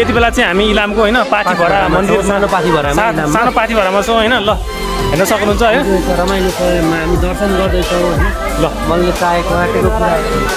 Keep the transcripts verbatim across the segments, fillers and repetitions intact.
यति बेला चाहिँ हामी इलामको होइन पाथिभरा मन्दिर सानो पाथिभरामा सानो पाथिभरामा छौँ होइन ल हेर्न सक्नुहुन्छ है रमाइलो समयमा हामी दर्शन गर्दैछौँ होइन ल मनले चाहेको आँटेको कुरा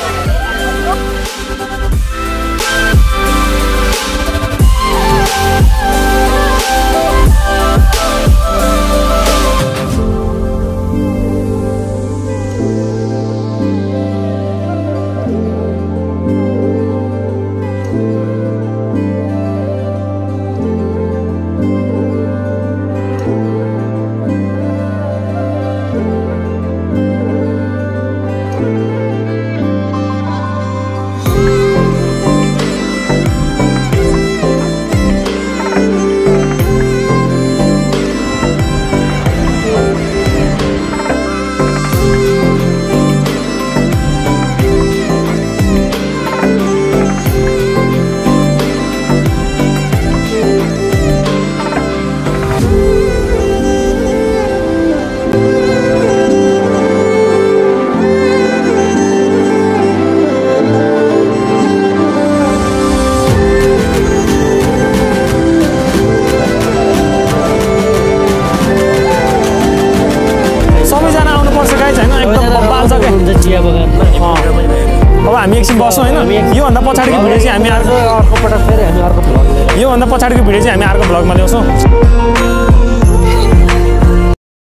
अब हामी एकछिन बस्छौँ होइन योभन्दा पछाडिको भिडियो चाहिँ हामी अर्को अर्को पटक फेरि हामी अर्को भ्लग योभन्दा पछाडिको भिडियो चाहिँ हामी अर्को भ्लगमा ल्याउँछौँ